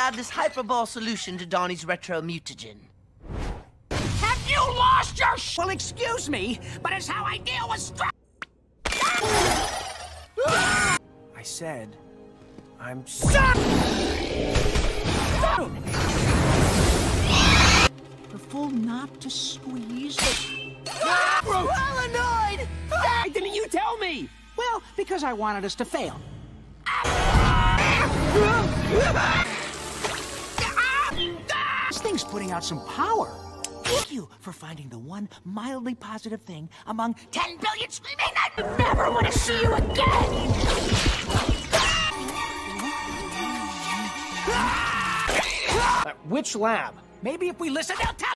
add this hyperball solution to Donnie's retro mutagen. Have you lost your Well, excuse me, but it's how I deal with stress. I said, I'm sorry. Careful not to squeeze. Well annoyed! Why didn't you tell me? Well, because I wanted us to fail. This thing's putting out some power. Thank you for finding the one mildly positive thing among 10 billion screaming. I never want to see you again. Which lab? Maybe if we listen, they'll tell.